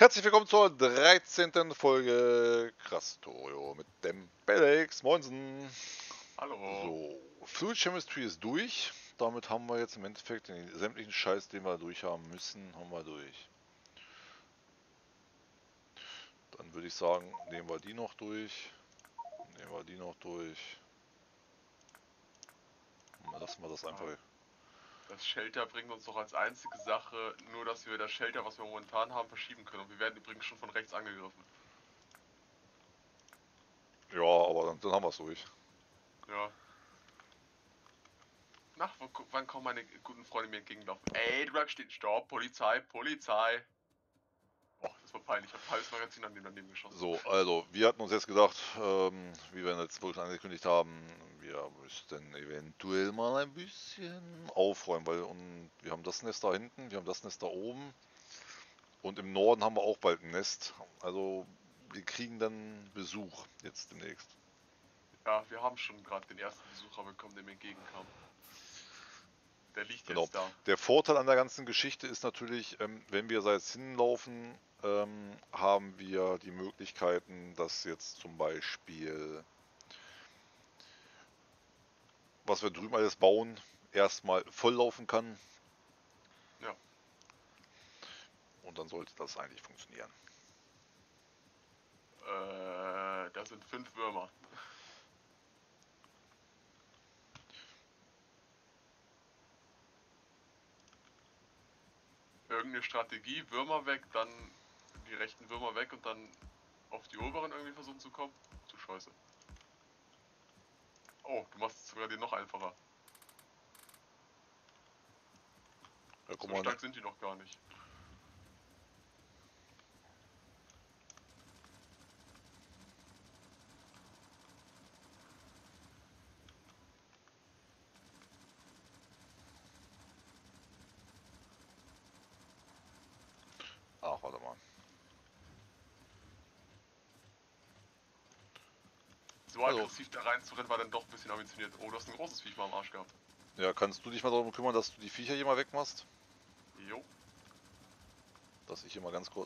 Herzlich willkommen zur 13. Folge Krastorio mit dem Bellex. Moinsen. Hallo. So, Fluid Chemistry ist durch. Damit haben wir jetzt im Endeffekt den sämtlichen Scheiß, den wir durchhaben müssen, haben wir durch. Dann würde ich sagen, nehmen wir die noch durch. Nehmen wir die noch durch. Und lassen wir das einfach. Das Shelter bringt uns doch als einzige Sache nur, dass wir das Shelter, was wir momentan haben, verschieben können. Und wir werden übrigens schon von rechts angegriffen. Ja, aber dann haben wir es durch. Ja. Nach, wann kommen meine guten Freunde mir entgegenlaufen? Ey, du bleibst stehen. Stopp, Polizei, Polizei. Oh, das war peinlich. Ich hab ein halbes Magazin an dem daneben geschossen. So, also, wir hatten uns jetzt gedacht, wie wir jetzt wohl schon angekündigt haben, wir müssten eventuell mal ein bisschen aufräumen, weil wir haben das Nest da hinten, wir haben das Nest da oben und im Norden haben wir auch bald ein Nest. Also, wir kriegen dann Besuch jetzt demnächst. Ja, wir haben schon gerade den ersten Besucher bekommen, der mir entgegenkam. Der liegt Genau. jetzt da. Der Vorteil an der ganzen Geschichte ist natürlich, wenn wir da jetzt hinlaufen, haben wir die Möglichkeiten, dass jetzt zum Beispiel was wir drüben alles bauen, erstmal volllaufen kann. Ja. Und dann sollte das eigentlich funktionieren. Da sind 5 Würmer. Irgendeine Strategie, Würmer weg, dann die rechten Würmer weg und dann auf die oberen irgendwie versuchen zu kommen? Du Scheiße. Oh, du machst es sogar dir noch einfacher. Da So stark sind die noch gar nicht. Ach, warte mal. So Also, aggressiv da reinzurennen war dann doch ein bisschen ambitioniert. Oh, du hast ein großes Viech mal am Arsch gehabt. ja, kannst du dich mal darum kümmern, dass du die Viecher hier mal wegmachst? Jo. Dass ich hier mal ganz kurz.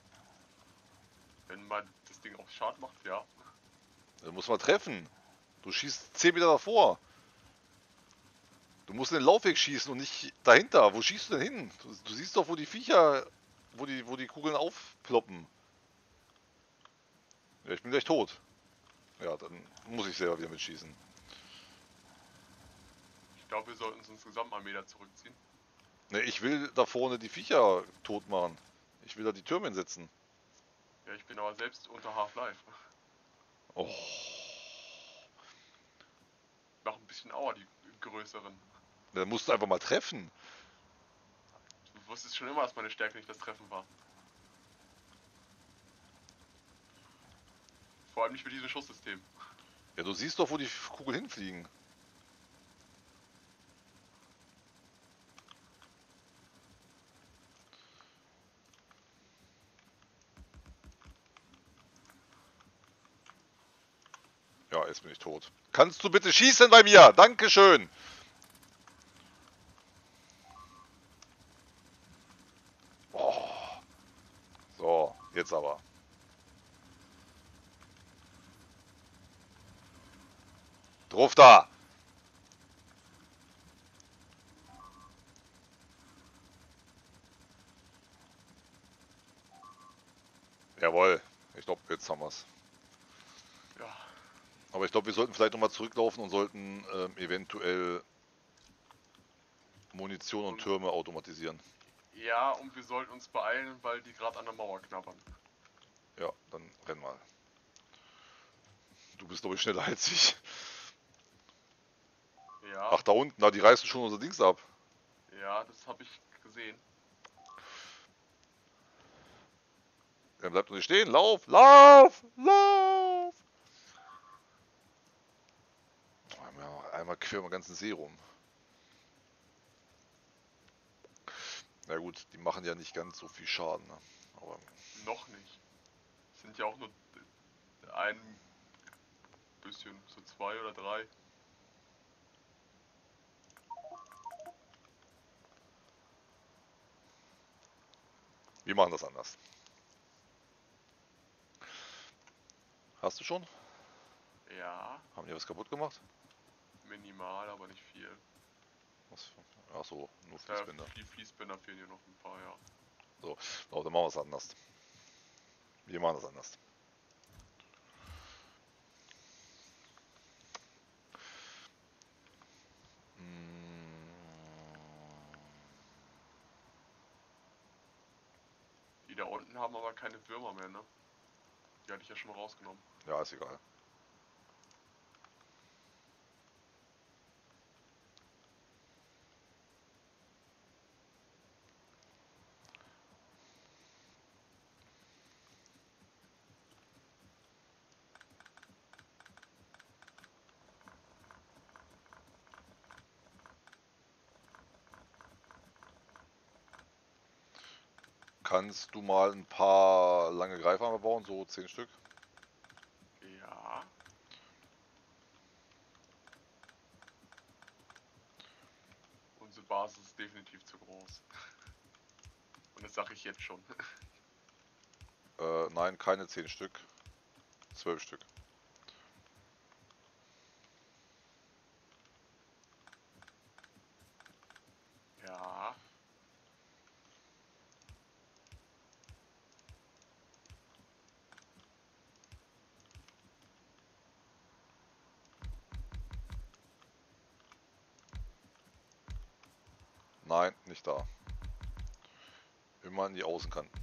Wenn mal das Ding auch Schaden macht, ja. Du musst mal treffen. Du schießt 10 Meter davor. Du musst in den Laufweg schießen und nicht dahinter. Wo schießt du denn hin? Du siehst doch, wo die Viecher, wo die Kugeln aufploppen. Ja, ich bin gleich tot. Ja, dann muss ich selber wieder mitschießen. Ich glaube, wir sollten uns insgesamt mal einen Meter zurückziehen. Ne, ich will da vorne die Viecher tot machen. Ich will da die Türme hinsetzen. Ja, ich bin aber selbst unter Half-Life. Oh. Mach ein bisschen Aua, die größeren. Dann musst du einfach mal treffen. Du wusstest schon immer, dass meine Stärke nicht das Treffen war. Vor allem nicht mit diesem Schusssystem. Ja, du siehst doch, wo die Kugeln hinfliegen. Ja, jetzt bin ich tot. Kannst du bitte schießen bei mir? Dankeschön. Oh. So, jetzt aber. Drauf da. Jawohl. Ich glaube, jetzt haben wir's. Ja. Aber ich glaube, wir sollten vielleicht nochmal zurücklaufen und sollten eventuell Munition und Türme automatisieren. Ja, und wir sollten uns beeilen, weil die gerade an der Mauer knabbern. Ja, dann renn mal. Du bist, glaube ich, schneller als ich. Ja. Ach, da unten, na, die reißen schon unser Dings ab. Ja, das habe ich gesehen. Dann bleibt doch nicht stehen. Lauf, lauf, lauf. Einmal quer um den ganzen See rum. Na gut, die machen ja nicht ganz so viel Schaden. Ne? Aber Noch nicht. Es sind ja auch nur ein bisschen, so 2 oder 3. wir machen das anders. Hast du schon? Ja, Haben die was kaputt gemacht? minimal, aber nicht viel. Was? Ach so, nur Ja, Fließbänder. Fließbänder fehlen hier noch ein paar, ja. So, aber dann machen wir es anders. Wir machen das anders. Die da unten haben aber keine Würmer mehr, ne? Die hatte ich ja schon mal rausgenommen. Ja, ist egal. Kannst du mal ein paar lange Greifarme bauen, so 10 Stück? Ja. Unsere Basis ist definitiv zu groß. Und das sage ich jetzt schon. Nein, keine 10 Stück. 12 Stück. Ja. Nein, nicht da. Immer an die Außenkanten.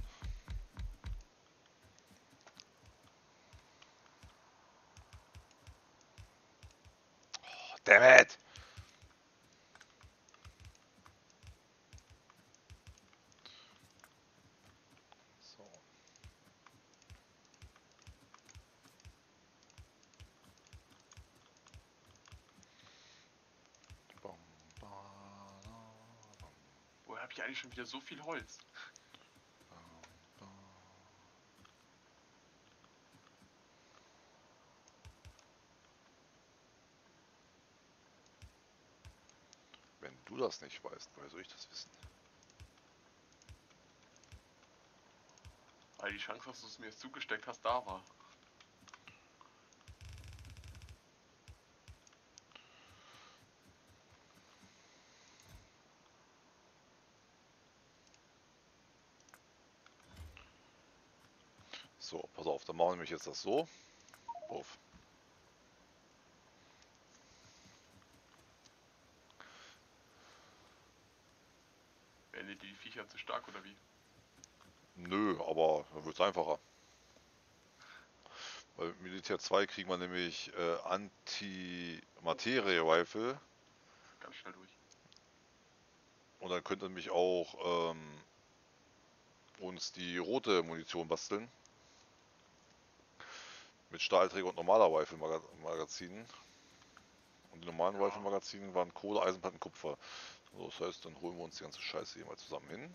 Oh, damn it! So. Bam, ba, da, bam, Woher habe ich eigentlich schon wieder so viel Holz? ba. Wenn du das nicht weißt, woher soll ich das wissen? Weil die Chance, dass du es mir jetzt zugesteckt hast, da war. So, pass auf, dann machen wir nämlich jetzt das so. Auf. Werden dir die Viecher zu stark oder wie? Nö, aber dann wird es einfacher. Weil mit Militär 2 kriegen wir nämlich Anti-Materie-Rifle Ganz schnell durch. und dann könnte nämlich auch uns die rote Munition basteln. Mit Stahlträger und normaler Rifle-Magazinen. Und die normalen Ja. Rifle-Magazinen waren Kohle, Eisenplatten, Kupfer. So, das heißt, dann holen wir uns die ganze Scheiße hier mal zusammen hin.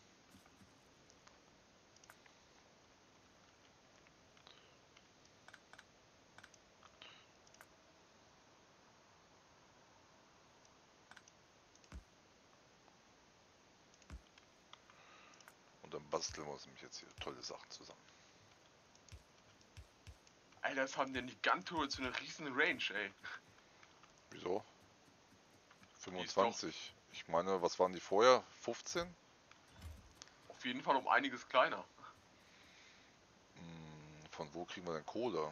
Und dann basteln wir uns nämlich jetzt hier tolle Sachen zusammen. Alter, das haben denn die Gun-Turrets so eine riesen Range, ey. Wieso? Die ist doch 25. Ich meine, was waren die vorher? 15? auf jeden Fall um einiges kleiner. Von wo kriegen wir denn Kohle?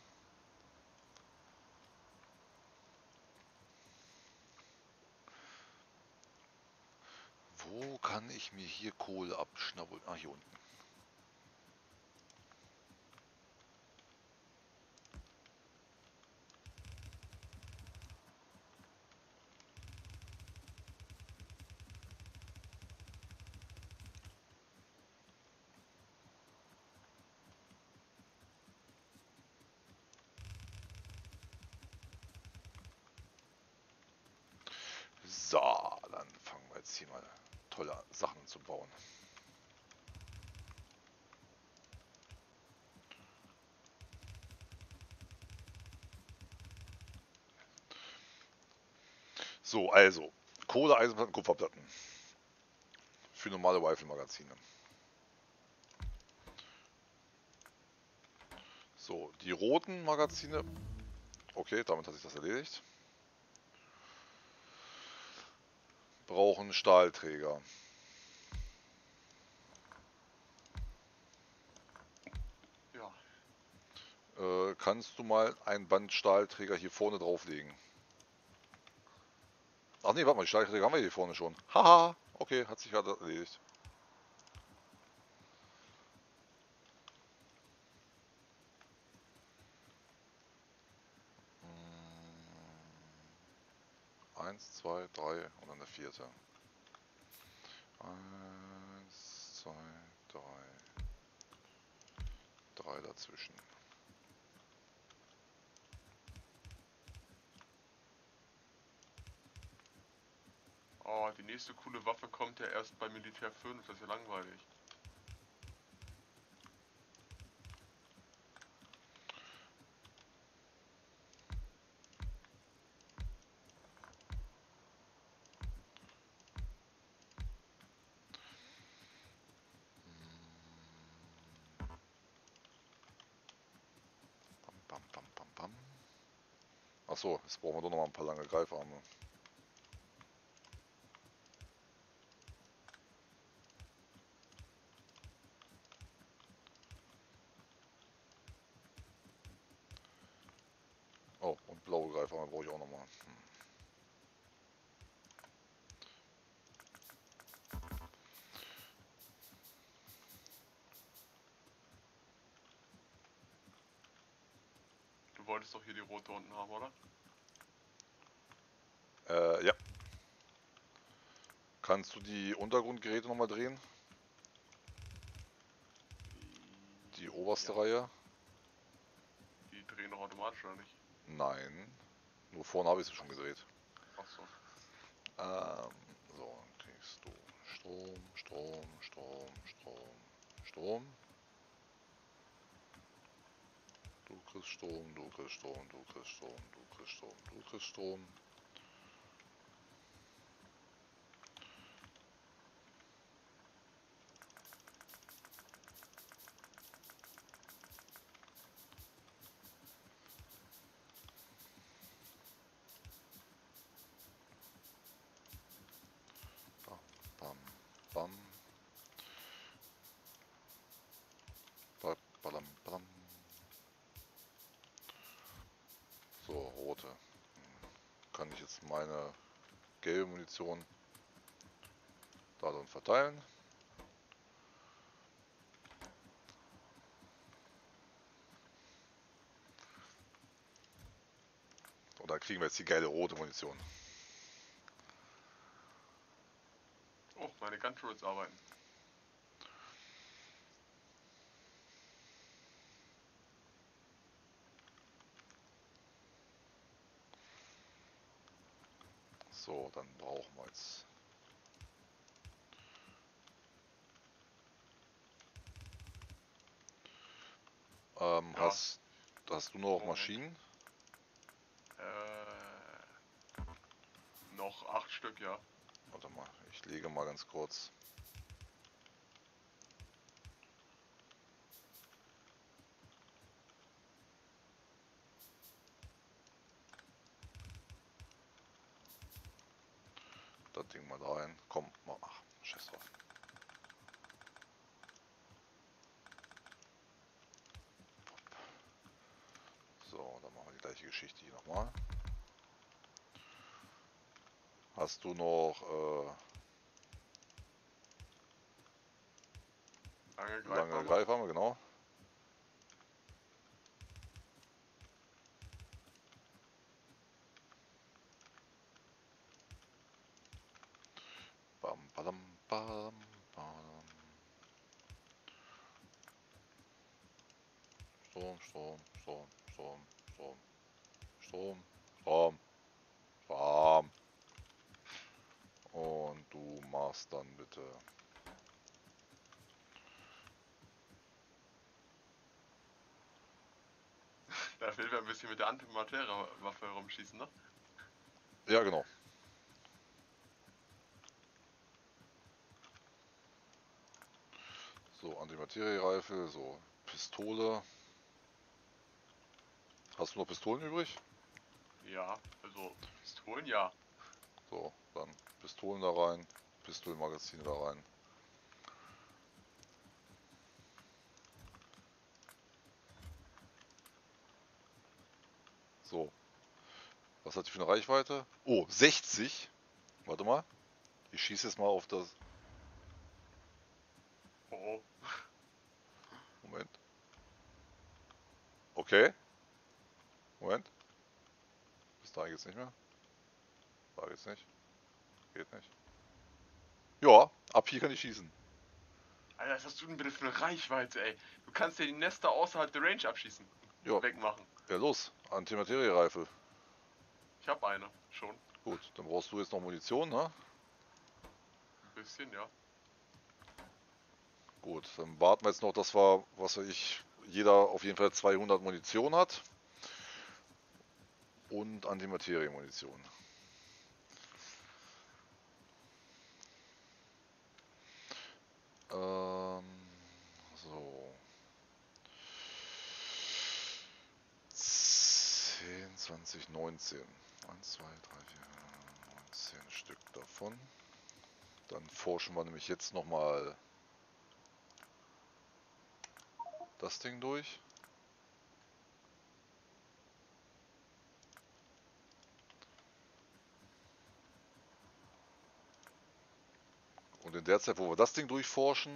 Wo kann ich mir hier Kohle abschnabbeln? Ah, hier unten. So, dann fangen wir jetzt hier mal tolle Sachen zu bauen. So, also, Kohle, Eisenplatten, Kupferplatten. Für normale Rifle-Magazine. So, die roten Magazine. Okay, damit hat sich das erledigt. Brauchen Stahlträger. Ja. Kannst du mal ein Band Stahlträger hier vorne drauflegen? Ach nee, warte mal, die Stahlträger haben wir hier vorne schon. Haha, okay, hat sich gerade erledigt. Eins, zwei, drei und dann der vierte. Eins, zwei, drei. Drei dazwischen. Oh, die nächste coole Waffe kommt ja erst bei Militär 5, das ist ja langweilig. Bam, bam, bam, bam. Achso, jetzt brauchen wir doch noch mal ein paar lange Greifarme. Oh, und blaue Greifarme brauche ich auch noch mal. Du wolltest doch hier die rote unten haben, oder? Ja. Kannst du die Untergrundgeräte noch mal drehen? Die oberste Ja. Reihe? Die drehen doch automatisch, oder nicht? Nein. Nur vorne habe ich sie schon gedreht. Achso. So, dann kriegst du Strom, Strom, Strom, Strom, Strom. Du kriegst Strom, du kriegst Strom, du kriegst Strom, du kriegst Strom, du kriegst Strom. Bam, bam, bam. Badam, badam. So, rote. Kann ich jetzt meine gelbe Munition da drin verteilen. Und dann kriegen wir jetzt die geile rote Munition. Oh, meine Gun-Turrets arbeiten. So, dann brauchen wir jetzt. Ja. Hast du noch Moment. Maschinen? Noch 8 Stück, ja. Warte mal, ich lege mal ganz kurz. Das Ding mal da rein. Komm, mal. Ach, scheiß drauf. So, dann machen wir die gleiche Geschichte hier nochmal. Hast du noch lange Greifarme, genau. Bam, badam, bam, bam. Strom, Strom, Strom, Strom, Strom, Strom, Strom, Strom. Und du machst dann bitte. Da will wir ein bisschen mit der Antimaterie-Waffe herumschießen, ne? Ja, genau. So, Antimaterie-Reife, so, Pistole. Hast du noch Pistolen übrig? Ja, also Pistolen, ja. So, dann Pistolen da rein, Pistolenmagazine da rein. So, was hat die für eine Reichweite? Oh, 60. Warte mal, ich schieße jetzt mal auf das... Oh, Moment. Okay, Moment. Bis da geht's nicht mehr. Da geht's nicht. Geht nicht. Ja, ab hier kann ich schießen. Alter, was hast du denn bitte für eine Reichweite, ey? Du kannst ja die Nester außerhalb der Range abschießen. Ja, Wegmachen. ja los. Antimaterie-Reife. Ich habe eine, schon. Gut, dann brauchst du jetzt noch Munition, ne? Ein bisschen, ja. Gut, dann warten wir jetzt noch, dass wir, was weiß ich, jeder auf jeden Fall 200 Munition hat. Und Antimaterie-Munition. So. 10, 20, 19. 1, 2, 3, 4, 19 Stück davon. Dann forschen wir nämlich jetzt nochmal das Ding durch. Und in der Zeit, wo wir das Ding durchforschen,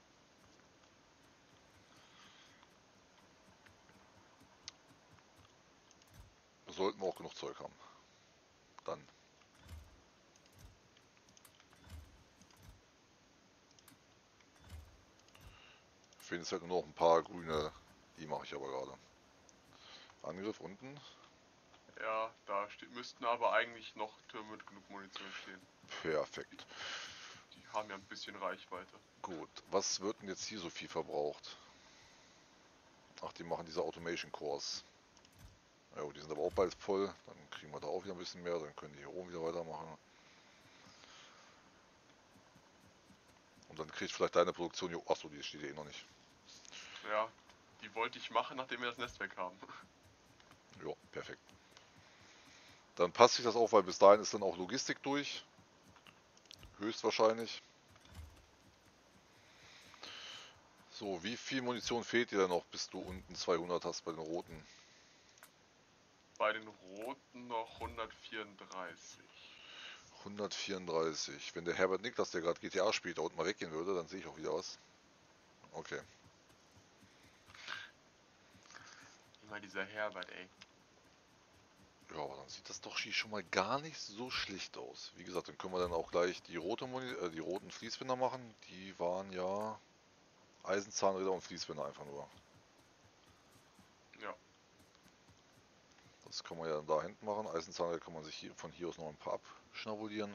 sollten wir auch genug Zeug haben. Dann. Fehlen jetzt halt nur noch ein paar grüne. Die mache ich aber gerade. Angriff unten. Ja, da müssten aber eigentlich noch Türme mit genug Munition stehen. Perfekt. Die haben ja ein bisschen Reichweite. Gut, was wird denn jetzt hier so viel verbraucht? Ach, die machen diese Automation Cores. Ja gut, die sind aber auch bald voll. Dann kriegen wir da auch wieder ein bisschen mehr. Dann können die hier oben wieder weitermachen. Und dann kriegt vielleicht deine Produktion... Achso, die steht ja eh noch nicht. Ja, die wollte ich machen, nachdem wir das Nest weg haben. Ja, perfekt. Dann passt sich das auf, weil bis dahin ist dann auch Logistik durch. Höchstwahrscheinlich. So, wie viel Munition fehlt dir denn noch, bis du unten 200 hast bei den roten? Bei den roten noch 134. 134. Wenn der Herbert Niklas, der gerade GTA spielt, da unten mal weggehen würde, dann sehe ich auch wieder was. Okay. Immer dieser Herbert, ey. Ja, aber dann sieht das doch schon mal gar nicht so schlecht aus. Wie gesagt, dann können wir dann auch gleich die die roten Fließbinder machen. Die waren ja Eisenzahnräder und Fließbinder einfach nur. Ja. Das kann man ja dann da hinten machen. Eisenzahnräder kann man sich hier, von hier aus noch ein paar abschnabulieren.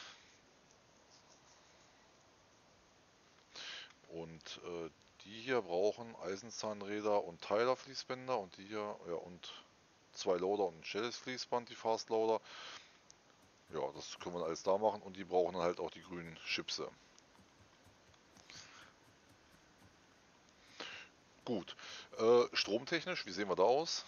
Und die hier brauchen Eisenzahnräder und Tyler-Fließbänder und die hier, ja, und zwei Loader und ein schnelles Fließband, die Fast Loader. Ja, das können wir alles da machen und die brauchen dann halt auch die grünen Chipse. Gut, stromtechnisch, wie sehen wir da aus?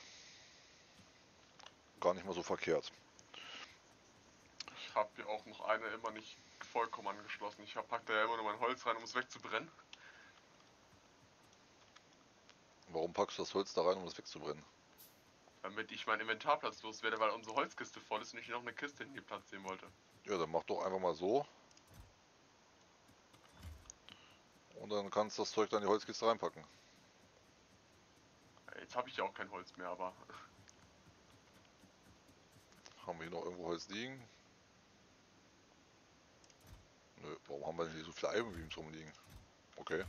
Gar nicht mal so verkehrt. Ich habe hier auch noch eine immer nicht vollkommen angeschlossen. Ich pack da ja immer nur mein Holz rein, um es wegzubrennen. Warum packst du das Holz da rein, um das wegzubrennen? Damit ich meinen Inventarplatz loswerde, weil unsere Holzkiste voll ist und ich noch eine Kiste in die platzieren wollte. Ja, dann mach doch einfach mal so. Und dann kannst du das Zeug dann in die Holzkiste reinpacken. Jetzt habe ich ja auch kein Holz mehr, aber Haben wir hier noch irgendwo Holz liegen? Nö, warum haben wir denn hier so viele Iron Beams rumliegen? Okay.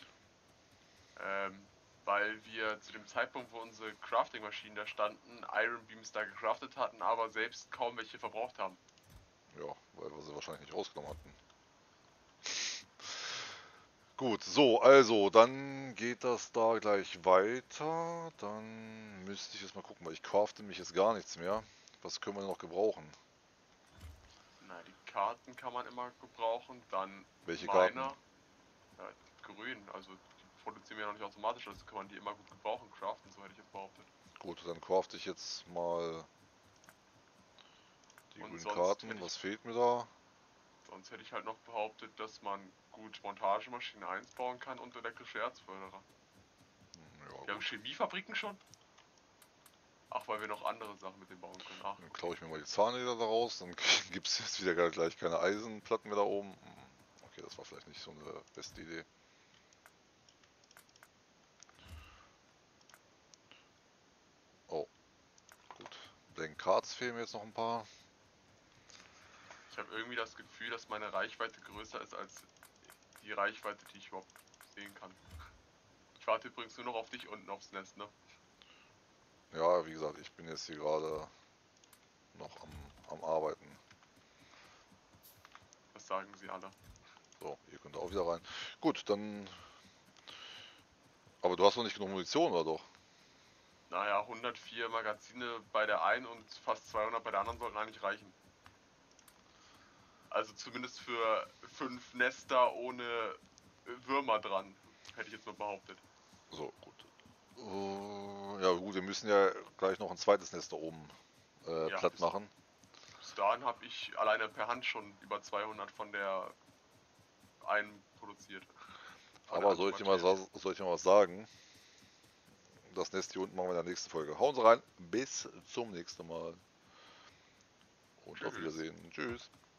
weil wir zu dem Zeitpunkt, wo unsere Crafting-Maschinen da standen, Iron Beams da gecraftet hatten, aber selbst kaum welche verbraucht haben. Ja, weil wir sie wahrscheinlich nicht rausgenommen hatten. Gut, so, also, dann geht das da gleich weiter. Dann müsste ich jetzt mal gucken, weil ich crafte mich jetzt gar nichts mehr. Was können wir noch gebrauchen? Na, die Karten kann man immer gebrauchen, dann Welche Miner, Karten? ja, grün, also die produzieren wir noch nicht automatisch, also kann man die immer gut gebrauchen, craften, so hätte ich jetzt behauptet. Gut, dann crafte ich jetzt mal die Und grünen sonst Karten. hätte ich- Was fehlt mir da? Sonst hätte ich halt noch behauptet, dass man gut Montagemaschine 1 bauen kann und elektrische Erzförderer. Ja, Wir haben gut. Chemiefabriken schon. Ach, weil wir noch andere Sachen mit dem bauen können. Ach, Dann klaue ich mir mal die Zahnräder daraus. Dann gibt es jetzt wieder gleich keine Eisenplatten mehr da oben. Okay, das war vielleicht nicht so eine beste Idee. Oh, gut. Blank Cards fehlen mir jetzt noch ein paar. ich habe irgendwie das Gefühl, dass meine Reichweite größer ist als die Reichweite, die ich überhaupt sehen kann. Ich warte übrigens nur noch auf dich unten aufs Nest, ne? Ja, wie gesagt, ich bin jetzt hier gerade noch am Arbeiten. Das sagen sie alle. So, ihr könnt auch wieder rein. Gut, dann... Aber du hast noch nicht genug Munition, oder doch? Naja, 104 Magazine bei der einen und fast 200 bei der anderen sollten eigentlich reichen. Also zumindest für 5 Nester ohne Würmer dran, hätte ich jetzt mal behauptet. So, gut. Ja gut, wir müssen ja gleich noch ein zweites Nest da oben Ja, platt machen. Bis dahin habe ich alleine per Hand schon über 200 von der einen produziert. Aber soll ich dir mal was sagen? Das Nest hier unten machen wir in der nächsten Folge. Hauen Sie rein. Bis zum nächsten Mal. Und auf Tschüss. Wiedersehen. Tschüss.